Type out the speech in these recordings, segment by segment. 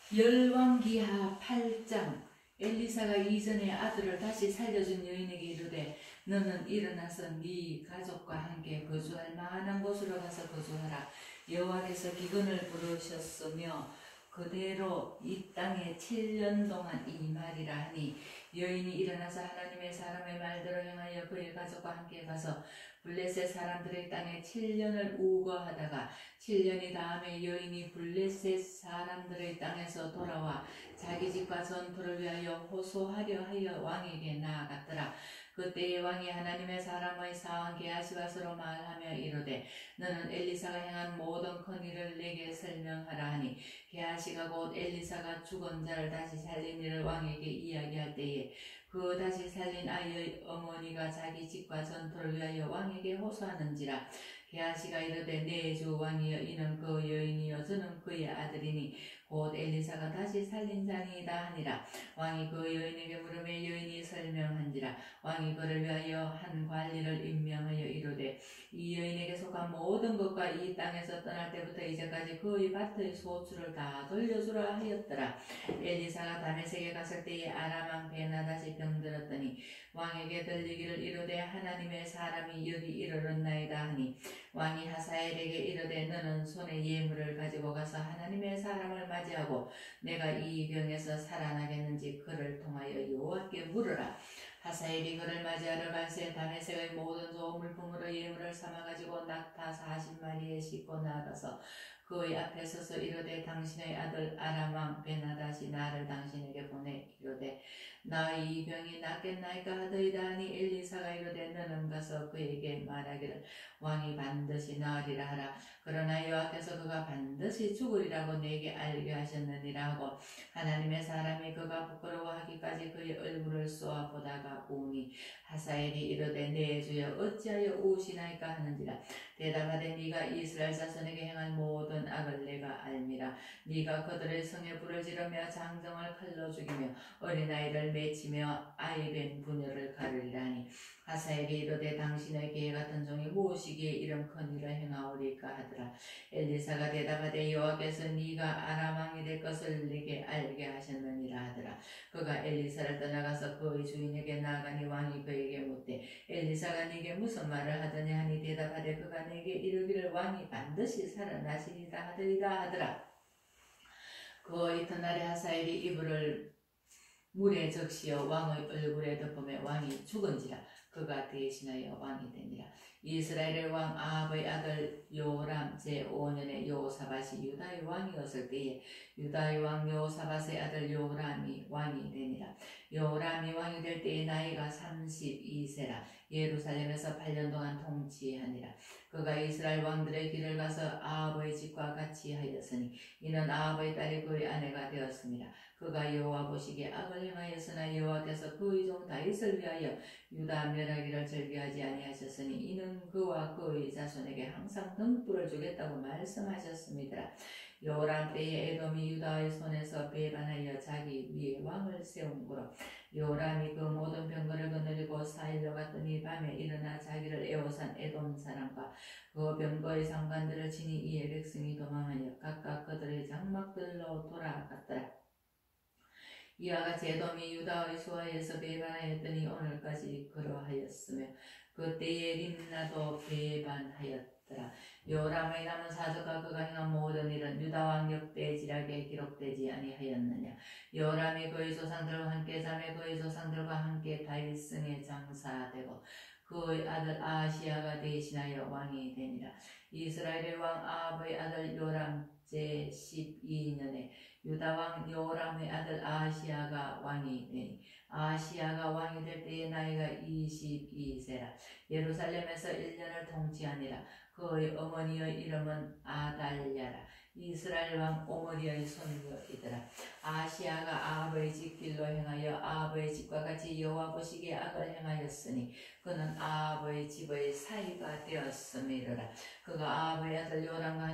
열왕기하 8장. 엘리사가 이전에 아들을 다시 살려준 여인에게 이르되 너는 일어나서 네 가족과 함께 거주할 만한 곳으로 가서 거주하라. 여호와께서 기근을 부르셨으며 그대로 이 땅에 7년 동안 이 말이라 하니 여인이 일어나서 하나님의 사람의 말대로 행하여 그의 가족과 함께 가서 블레셋 사람들의 땅에 7년을 우거하다가 7년이 다음에 여인이 블레셋 사람들의 땅에서 돌아와 자기 집과 전투를 위하여 호소하려 하여 왕에게 나아갔더라. 그때의 왕이 하나님의 사람의 사왕 게하시와 서로 말하며 이르되 너는 엘리사가 행한 모든 큰 일을 내게 설명하라 하니 게하시가 곧 엘리사가 죽은 자를 다시 살린 일을 왕에게 이야기할 때에 그 다시 살린 아이의 어머니가 자기 집과 전투를 위하여 왕에게 호소하는지라. 게하시가 이르되 내 주 왕이여 이는 그 여인이여 저는 그의 아들이니 곧 엘리사가 다시 살린 자니이다 하니라. 왕이 그 여인에게 물으매 여인이 설명한지라. 왕이 그를 위하여 한 관리를 임명하여 이르되 이 여인에게 속한 모든 것과 이 땅에서 떠날 때부터 이제까지 그의 밭의 소출을 다 돌려주라 하였더라. 엘리사가 다메섹에 갔을 때에 아람 왕 베나다시 병들었더니 왕에게 들리기를 이르되 하나님의 사람이 여기 이르렀나이다 하니 왕이 하사엘에게 이르되 너는 손에 예물을 가지고 가서 하나님의 사람을 맞이하고 내가 이 병에서 살아나겠는지 그를 통하여 여호와께 물으라. 하사엘이 그를 맞이하러 갈새 다메섹의 모든 좋은 물품으로 예물을 삼아가지고 낙타 40마리에 싣고 나아가서 그의 앞에 서서 이르되 당신의 아들 아람 왕 베나다시 나를 당신에게 보내 이르되 나 이 병이 낫겠나이까 하더이다 하니 엘리사가 이르되 너는 가서 그에게 말하기를 왕이 반드시 나으리라 하라. 그러나 여호와께서 그가 반드시 죽으리라고 내게 알게 하셨느니라 하고 하나님의 사람이 그가 부끄러워하기까지 그의 얼굴을 쏘아 보다가 우니 하사엘이 이르되 내 주여 어찌하여 우시나이까 하는지라. 대답하되 네가 이스라엘 자손에게 행한 모든 악을 내가 알미라. 네가 그들의 성에 불을 지르며 장정을 칼로 죽이며 어린아이를 맺히며 아이벤 부녀를 가르리라니. 하사엘이 이르되 당신의 개 같은 종이 무엇이기에 이런 큰 일을 행하오리까 하더라. 엘리사가 대답하되 여호와께서 네가 아람 왕이 될 것을 네게 알게 하셨느니라 하더라. 그가 엘리사를 떠나가서 그의 주인에게 나아가니 왕이 그에게 묻되 엘리사가 네게 무슨 말을 하더냐 하니 대답하되 그가 내게 이르기를 왕이 반드시 살아나시리라 하더이다 하더라. 그 이튿날에 하사엘이 이불을 물에 적시어 왕의 얼굴에 덮으며 왕이 죽은지라. 그가 대신하여 왕이 되니라. 이스라엘의 왕 아합의 아들 요람 제5년에 여호사밧이 유다의 왕이었을 때에 유다의 왕 여호사밧의 아들 요람이 왕이 되니라. 요람이 왕이 될 때에 나이가 32세라. 예루살렘에서 8년 동안 통치하니라. 그가 이스라엘 왕들의 길을 가서 아합의 집과 같이 하였으니 이는 아합의 딸이 그의 아내가 되었습니다. 그가 여호와 보시기에 악을 행하였으나 여호와께서 그의 종 다윗을 위하여 유다 멸하기를 절개하지 아니하셨으니 이는 그와 그의 자손에게 항상 등불을 주겠다고 말씀하셨습니다. 요람 때에 에돔이 유다의 손에서 배반하여 자기 위에 왕을 세운 고로 요람이 그 모든 병거를 거느리고 4일로 갔더니 밤에 일어나 자기를 애워싼 에돔 사람과 그 병거의 상관들을 치니 이에 백성이 도망하여 각각 그들의 장막들로 돌아갔더라. 이와 같이 에돔이 유다의 수하에서 배반하였더니 오늘까지 그러하였으며 그때에 림나도 배반하였더라. 요람의 남은 사적과 그가 행한 모든 일은 유다왕 역대지략에 기록되지 아니하였느냐. 요람이 그의 조상들과 함께 잠에 그의 조상들과 함께 다윗성에 장사되고 그의 아들 아하시야가 대신하여 왕이 되니라. 이스라엘의 왕 아합의 아들 요람 제12년에 유다왕 요람의 아들 아하시야가 왕이 되니 아하시야가 왕이 될 때의 나이가 22세라. 예루살렘에서 1년을 통치하니라. 그의 어머니의 이름은 아달랴라. 이스라엘 왕 오므리의 손녀이더라. 아하시야가 아합의 집 길로 행하여 아합의 집과 같이 여호와 보시기에 악을 행하였으니 그는 아합의 집의 사위가 되었음이로라. 그가 아합의 아들 요람과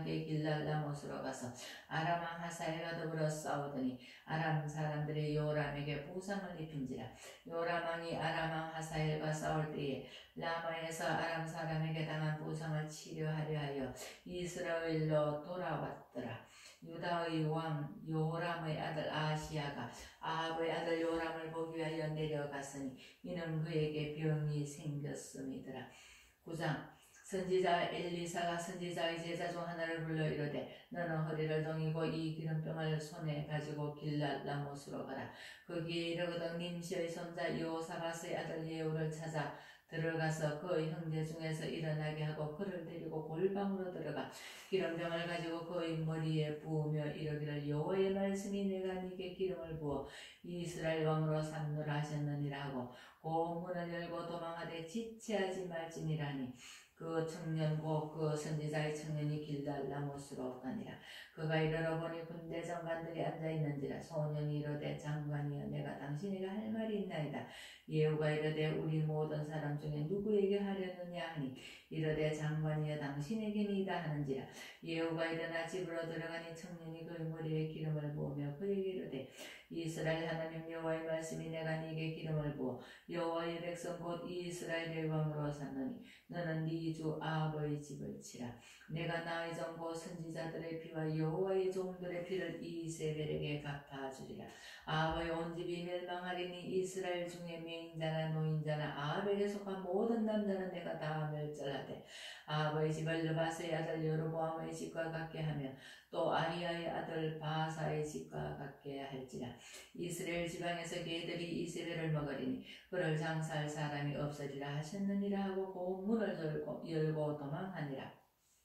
함께 길랄라못으로 가서 아람 왕 하사엘과 더불어 싸우더니 아람 사람들이 요람에게 부상을 입힌지라. 요람 왕이 아람 왕 하사엘과 싸울 때에 라마에서 아람 사람에게 당한 부상을 치료하려 하여 이스라엘로 돌아왔더라. 유다의 왕 요람의 아들 아하시야가 아합의 아들 요람을 보기 위하여 내려갔으니 이는 그에게 병이 생겼음이더라. 9장. 선지자 엘리사가 선지자의 제자 중 하나를 불러 이르되 너는 허리를 동이고 이 기름병을 손에 가지고 길랄라못으로 가라. 거기에 이르거든 님시의 손자 여호사밧의 아들 예후를 찾아 들어가서 그 형제 중에서 일어나게 하고 그를 데리고 골방으로 들어가 기름병을 가지고 그의 머리에 부으며 이르기를 여호와의 말씀이 내가 네게 기름을 부어 이스라엘 왕으로 삼노라 하셨느니라 하고 고문을 열고 도망하되 지체하지 말지니라니. 그 청년 곧 그 선지자의 청년이 길랄라못으로 가니라. 그가 이르러 보니 군대 장관들이 앉아있는지라. 소년이 이르되 장관이여 내가 당신에게 할 말이 있나이다. 예후가 이르되 우리 모든 사람 중에 누구에게 하려느냐 하니 이르되 장관이여 당신에게니이다 하는지라. 예후가 일어나 집으로 들어가니 청년이 그의 머리에 기름을 부으며 그에게 이르되 이스라엘 하나님 여호와의 말씀이 내가 네게 기름을 부어 여호와의 백성 곧 이스라엘의 왕으로 삼느니 너는 네 주 아합의 집을 치라. 내가 나의 정보 선지자들의 피와 여호와의 종들의 피를 이세벨에게 갚아주리라. 아합의 온 집이 멸망하리니 이스라엘 중에 맹자나 노인자나 아합에게 속한 모든 남자는 내가 다 멸절하되 아합의 집을 느바스의 아들 여로보암의 집과 같게 하며 또 아리아의 아들 바사의 집과 같게 할지라. 이스라엘 지방에서 개들이 이세벨을 먹으리니 그를 장사할 사람이 없으리라 하셨느니라 하고 그 문을 열고 도망하니라.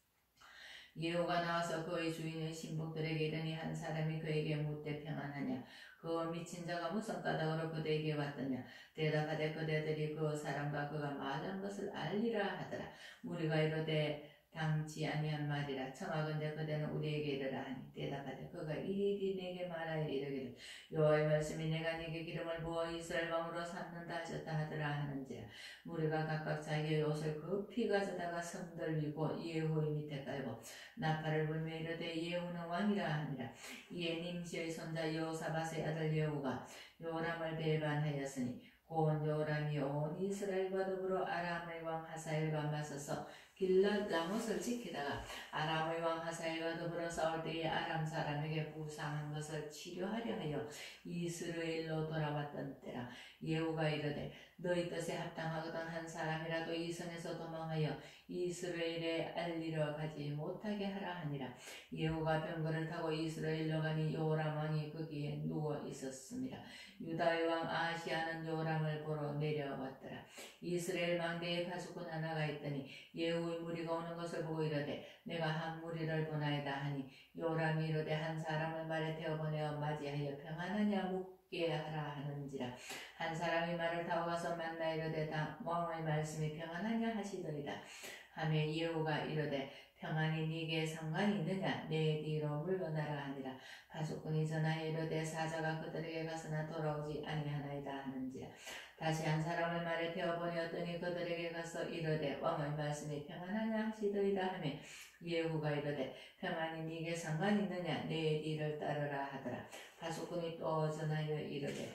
예후가 나와서 그의 주인의 신복들에게 이르니 한 사람이 그에게 묻되 평안하냐. 그 미친 자가 무슨 까닭으로 그대에게 왔더냐. 대답하되 그대들이 그 사람과 그가 말한 것을 알리라 하더라. 우리가 이르되 당치 아니한 말이라. 청하건대 그대는 우리에게 이르라 하니 대답하되 그가 일일이 내게 말하여 이르기를 여호와의 말씀이 내가 네게 기름을 부어 이스라엘 왕으로 삼는다 하셨다 하더라 하는지라. 우리가 각각 자기의 옷을 급히 가져다가 성들 위고 예후의 밑에 깔고 나팔을 불며 이르되 예후는 왕이라 하니라. 이에 님시의 손자 여호사밧의 아들 예후가 요람을 배반하였으니 곧 요람이 온 이스라엘과 더불어 아람의 왕 하사엘과 맞서서 길랄라못을 지키다가 아람의 왕 하사엘과 더불어 싸울 때에 아람 사람에게 부상한 것을 치료하려 하여 이스라엘로 돌아왔던 때라. 예후가 이르되 너희 뜻에 합당하거든 한 사람이라도 이 성에서 도망하여 이스라엘에 알리러 가지 못하게 하라 하니라. 예후가 병거를 타고 이스라엘로 가니 요람 왕이 거기에 누워 있었습니다. 유다의 왕 아하시야는 요람을 보러 내려왔더라. 이스라엘 망대에 파수꾼 하나가 있더니 예후의 무리가 오는 것을 보고 이르되 내가 한 무리를 보나이다 하니 요람이 이르되 한 사람을 말에 태워 보내어 맞이하여 평안하냐 묻게 하라 하는지라. 한 사람이 말을 타고 가서 만나 이르되 왕의 말씀이 평안하냐 하시더이다 하며 예후가 이르되 평안이 네게 상관이 있느냐 내 뒤로 물러나라 하니라. 파수꾼이 전하여 이르되 사자가 그들에게 가서나 돌아오지 아니하나이다 하는지라. 다시 한 사람을 말에 태워 보내었더니 그들에게 가서 이르되 왕의 말씀이 평안하냐 하시더이다 하며 예후가 이르되 평안이 네게 상관이 있느냐 내 뒤를 따르라 하더라. 파수꾼이 또 전하여 이르되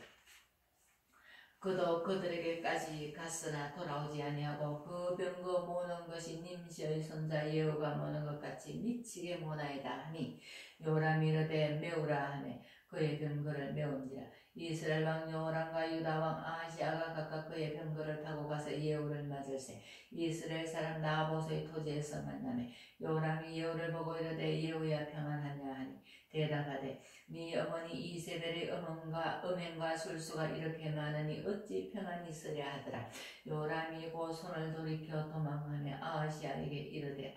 그도 그들에게까지 갔으나 돌아오지 아니하고 그 병거 모는 것이 님시의 손자 예후가 모는 것 같이 미치게 모나이다 하니 요람이 이르되 메우라 하며 그의 병거를 메운지라. 이스라엘 왕 여호람과 유다 왕 아하시야가 각각 그의 병거를 타고 가서 예후를 맞을세 이스라엘 사람 나봇의 토지에서 만나매 여호람이 예후를 보고 이르되 예후야 평안하냐 하니 대답하되 네 어머니 이세벨의 음행과 술수가 이렇게 많으니 어찌 평안히 있으랴 하더라. 요람이 곧 손을 돌이켜 도망하며 아하시야에게 이르되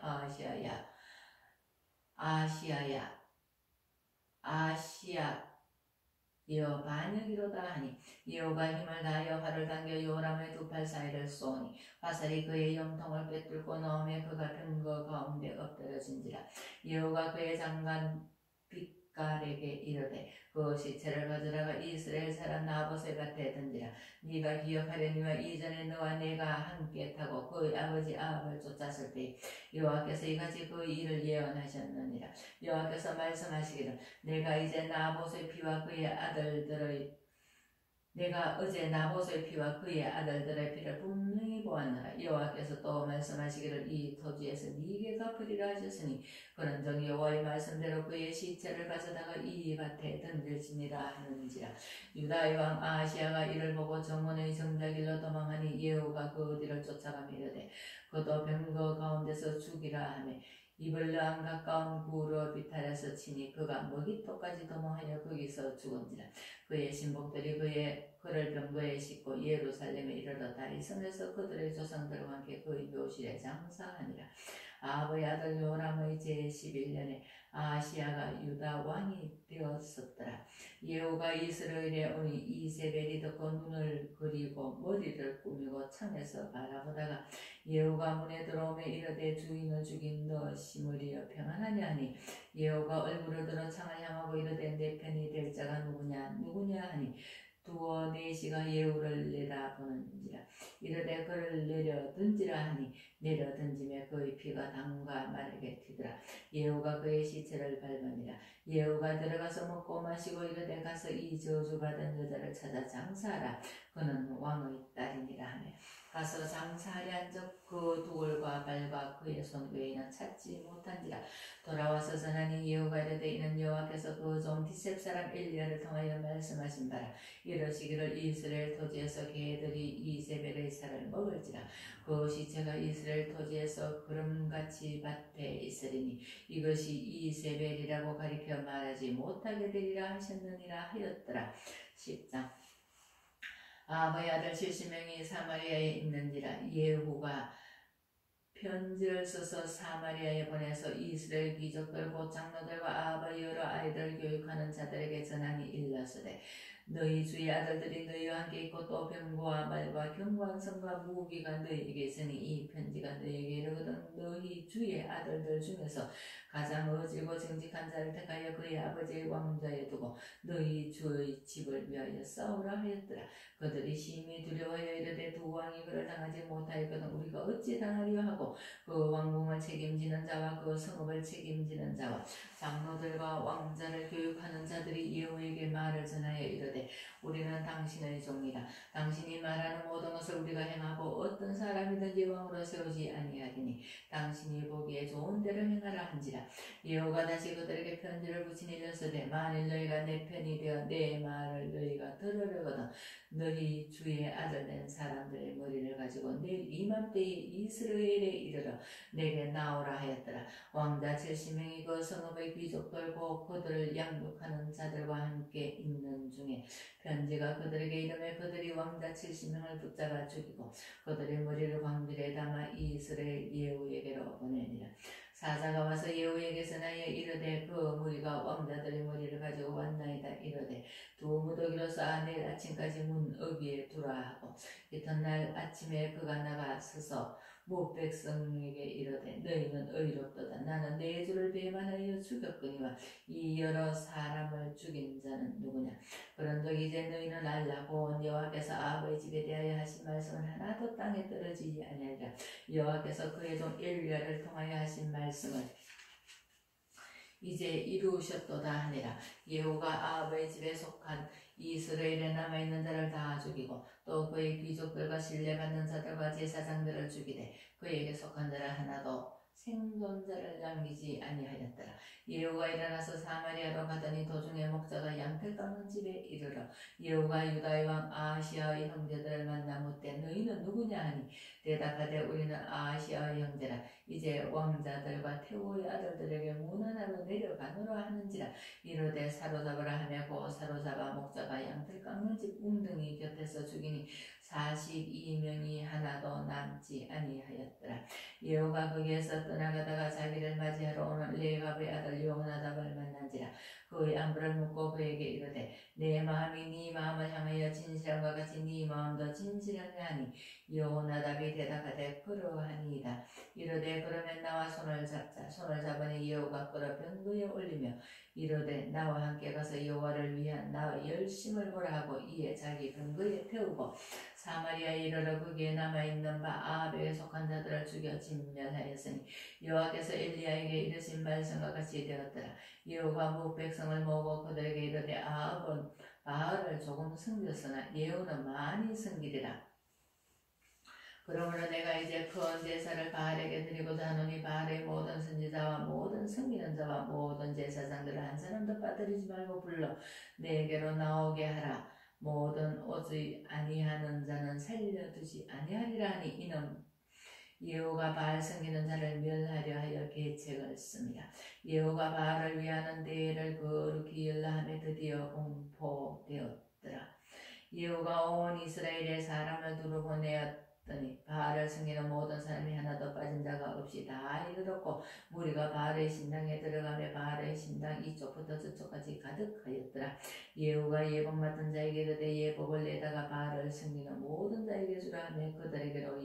아하시야 여호 반역이로다 하니 예후가 힘을 다하여 활을 당겨 요람의 두 팔 사이를 쏘니 화살이 그의 영통을 꿰뚫고 넣으며 그가 병거 가운데 엎드려진지라. 예후가 그의 장관 밀갈에게 이르되 그 시체를 가져다가 이스라엘 사람 나봇의 밭에 던지라. 네가 기억하려니와 이전에 너와 내가 함께 타고 그의 아버지 아합을 쫓았을 때 여호와께서 이같이 그 일을 예언하셨느니라. 여호와께서 말씀하시기를 내가 어제 나봇의 피와 그의 아들들의 피를 분명히 보았노라. 여호와께서 또 말씀하시기를 이 토지에서 네게 갚으리라 하셨으니 그런즉 여호와의 말씀대로 그의 시체를 가져다가 이 밭에 던질지니라 하는지라. 유다의 왕 아하시야가 이를 보고 정원의 정자길로 도망하니 예후가 그 뒤를 쫓아가며 이르되 그도 병거 가운데서 죽이라 하며 이블람 가까운 구로 비탈에서 치니 그가 먹이토까지 도망하여 거기서 죽은지라. 그의 신복들이 그를 병거에 싣고 예루살렘에 이르러 다윗성에서 그들의 조상들과 함께 그의 묘실에 장사하니라. 아합의 아들 요람의 제11년에 아하시야가 유다 왕이 되었었더라. 예후가 이스라엘에 오니 이세벨이 듣고 눈을 그리고 머리를 꾸미고 창에서 바라보다가 예후가 문에 들어오며 이르되 주인을 죽인 너 시므리여 평안하냐 하니 예후가 얼굴을 들어 창을 향하고 이르되 내 편이 될 자가 누구냐 하니 두어 네시가 예후를 내다보는지라. 이르되 그를 내려 던지라 하니 내려 던짐에 그의 피가 담과 마르게 튀더라. 예후가 그의 시체를 밟으니라. 예후가 들어가서 먹고 마시고 이르되 가서 이 저주받은 여자를 찾아 장사하라. 그는 왕의 딸이니라 하며 가서 장사하려 한적 그 두골과 발과 그의 손 외에는 찾지 못한지라. 돌아와서 전하니 예후가 이르되 이는 여호와께서 그 종 디셉 사람 엘리야를 통하여 말씀하신 바라. 이러시기를 이스라엘 토지에서 개들이 이세벨의 살을 먹을지라. 그 시체가 이스라엘 토지에서 구름같이 밭에 있으리니 이것이 이세벨이라고 가리켜 말하지 못하게 되리라 하셨느니라 하였더라. 10장. 아합의 아들 70명이 사마리아에 있는지라. 예후가 편지를 써서 사마리아에 보내서 이스라엘 귀족들 곧 장로들과 아합의 여러 아이들 교육하는 자들에게 전하니 일러서되 너희 주의 아들들이 너희와 함께 있고 또 병거와 말과 경관성과 무기가 너희에게 있으니 이 편지가 너희에게 이르거든 너희 주의 아들들 중에서 가장 어지고 정직한 자를 택하여 그의 아버지의 왕좌에 두고 너희 주의 집을 위하여 싸우라 하였더라. 그들이 심히 두려워하여 이르되 두 왕이 그를 당하지 못하였거든 우리가 어찌 당하려 하고 그 왕궁을 책임지는 자와 그 성읍을 책임지는 자와 장로들과 왕자를 교육하는 자들이 예후에게 말을 전하여 이르되 우리는 당신의 종이라. 당신이 말하는 모든 것을 우리가 행하고 어떤 사람이든지 왕으로 세우지 아니하리니 당신이 보기에 좋은 대로 행하라 한지라. 예후가 다시 그들에게 편지를 붙이니 이르시되 만일 너희가 내 편이 되어 내 말을 너희가 들으려거든 너희 주의 아들 된 사람들의 머리를 가지고 내일 이맘때에 이스라엘에 이르러 내게 나오라 하였더라. 왕자 70명이 그 성읍의 귀족들과 그들을 양육하는 자들과 함께 있는 중에 편지가 그들에게 이르매 그들이 왕자 70명을 붙잡아 죽이고 그들의 머리를 광들에 담아 이스라엘 예후에게로 보내니라. 사자가 와서 예후에게 전하여 이르되 그 무리가 왕자들의 머리를 가지고 왔나이다. 이르되 두 무더기로 쌓아 내일 아침까지 문 어귀에 두라 하고 이튿날 아침에 그가 나가 서서 모 백성에게 이르되 너희는 의롭도다. 나는 내 주를 배반하여 죽였거니와 이 여러 사람을 죽인 자는 누구냐. 그런즉 이제 너희는 알라고 여호와께서 아합의 집에 대하여 하신 말씀은 하나도 땅에 떨어지지 아니하리라. 여호와께서 그의 종 엘리야를 통하여 하신 말씀을 이제 이루셨도다 하니라. 예후가 아합의 집에 속한 이스라엘에 남아있는 자를 다 죽이고 또 그의 귀족들과 신뢰받는 자들과 제사장들을 죽이되 그에게 속한 자를 하나도 생존자를 남기지 아니하였더라. 예후가 일어나서 사마리아로 가더니 도중에 목자가 양털 깎는 집에 이르러 예후가 유다의 왕 아하시아의 형제들을 만나 묻되 너희는 누구냐 하니 대답하되 우리는 아하시아의 형제라. 이제 왕자들과 태호의 아들들에게 문안하러 내려가노라 하는지라. 이르되 사로잡으라 하며 고 사로잡아 목자가 양털 깎는 집 웅덩이 곁에서 죽이니 42명이 하나도 남지 아니하였더라. 예후가 거기에서 떠나가다가 자기를 맞이하러 오는 레갑의 아들 요나답을 만난지라. 말한지라. 그의 안부를 묻고 그에게 이르되 내 마음이 네 마음을 향하여 진실함과 같이 네 마음도 진실하니 여호나답이 대답하되 그러하니이다. 이르되 그러면 나와 손을 잡자. 손을 잡으니 여호가 끌어 병거에 올리며 이르되 나와 함께 가서 여호와를 위한 나의 열심을 보라 하고 이에 자기 병거에 태우고 사마리아에 이르러 거기에 남아있는 바 아합에 속한 자들을 죽여 진멸하였으니 여호와께서 엘리야에게 이르신 말씀과 같이 되었더라. 여호가 무 백성을 모으고 그들에게 이르되 아합은 바알을 조금 섬겼으나 예후는 많이 섬기리라. 그러므로 내가 이제 큰 제사를 바알에게 드리고자 하노니 바알의 모든 선지자와 모든 섬기는 자와 모든 제사장들을 한 사람도 빠뜨리지 말고 불러 내게로 나오게 하라. 모든 오지 아니하는 자는 살려두지 아니하리라 하니 이는 예후가 바알 섬기는 자를 멸하려 하여 계책을 씁니다. 예후가 바알을 위하는 대회를 거룩히 열라함에 드디어 공포되었더라. 예후가 온 이스라엘에 사람을 두루 보내었더니 바알을 섬기는 모든 사람이 하나도 빠진 자가 없이 다 이르렀고 무리가 바알의 신당에 들어가며 바알의 신당 이쪽부터 저쪽까지 가득하였더라. 예후가 예복 맡은 자에게 이르되 예복을 내다가 바알을 섬기는 모든 자에게 주라 하며 그들에게로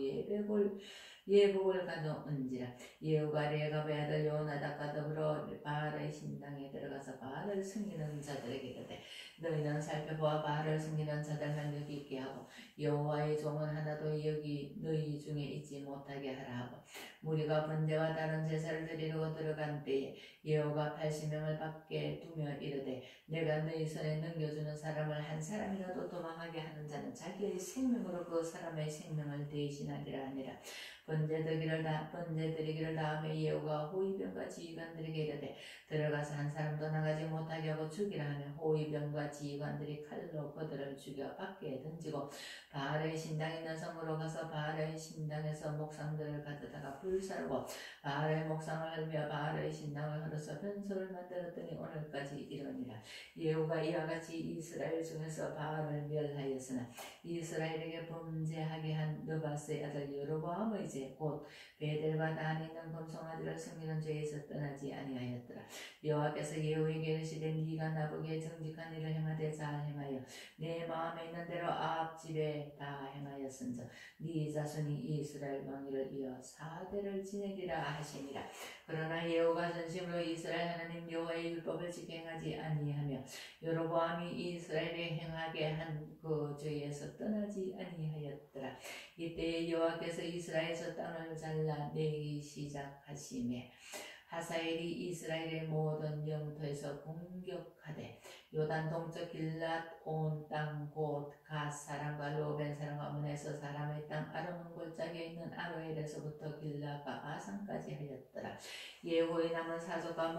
예복을 가져온지라. 예후가 레갑의 아들 요나답과 더불어 바알의 신당에 들어가서 바알을 섬기는 자들에게 이르되 너희는 살펴보아 바알을 섬기는 자들만 여기 있게 하고 여호와의 종은 하나도 여기 너희 중에 있지 못하게 하라 하고 무리가 번제와 다른 제사를 드리러 들어간 때에 예후가 80명을 밖에 두며 이르되 내가 너희 손에 넘겨주는 사람을 한 사람이라도 도망하게 하는 자는 자기의 생명으로 그 사람의 생명을 대신하리라 하니라. 번제 드리기를 다음에 예후가 호위병과 지휘관들에게 이르되 들어가서 한 사람도 나가지 못하게 하고 죽이라 하며 호위병과 지휘관들이 칼로 그들을 죽여 밖에 던지고 바알의 신당 있는 성으로 가서 바알의 신당에서 목상들을 가져다가 불사르고 바알의 목상을 헐며 바알의 신당을 헐어서 변소를 만들었더니 오늘까지 이르니라. 예후가 이와 같이 이스라엘 중에서 바알을 멸하였으나 이스라엘에게 범죄하게 한 느바스의 아들 여로보암의 죄 곧 베델과 단에 있는 금송아지를 섬기는 죄에서 떠나지 아니하였더라. 여호와께서 예후에게 이르시되 네가 나보기에 정직한 일을 행하되 잘 행하여 내 마음에 있는 대로 아합 집에 다 행하였은즉 네 자손이 이스라엘 왕위를 이어 4대를 지내리라 하시니라. 그러나 예후가 전심으로 이스라엘 하나님 여호와의 율법을 지켜 행하지 아니하며 여로보암이 이스라엘에 행하게 한 그 죄에서 떠나지 아니하였더라. 이때 여호와께서 이스라엘에서 땅을 잘라내기 시작하시매 하사엘이 이스라엘의 모든 영토에서 공격하되 요단 동쪽 길랏 온 땅 곧 갓 사람과 로벤 사람과 문에서 사람의 땅 아르논 골짜기에 있는 아로엘에서부터 길랏과 바산까지 하였더라. 예후의 남은 사족과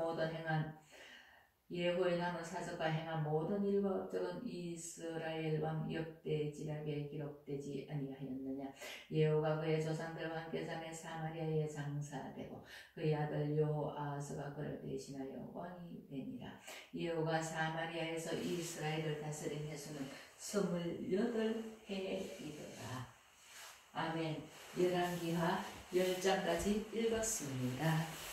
행한 모든 일과 업적은 이스라엘 왕 역대지략에 기록되지 아니하였느냐. 예후가 그의 조상들과 함께 자매 사마리아에 장사되고 그의 아들 여호아하스가 그를 대신하여 왕이 되니라. 예후가 사마리아에서 이스라엘을 다스린 해수는 28해이더라. 아멘. 열왕기하 10장까지 읽었습니다.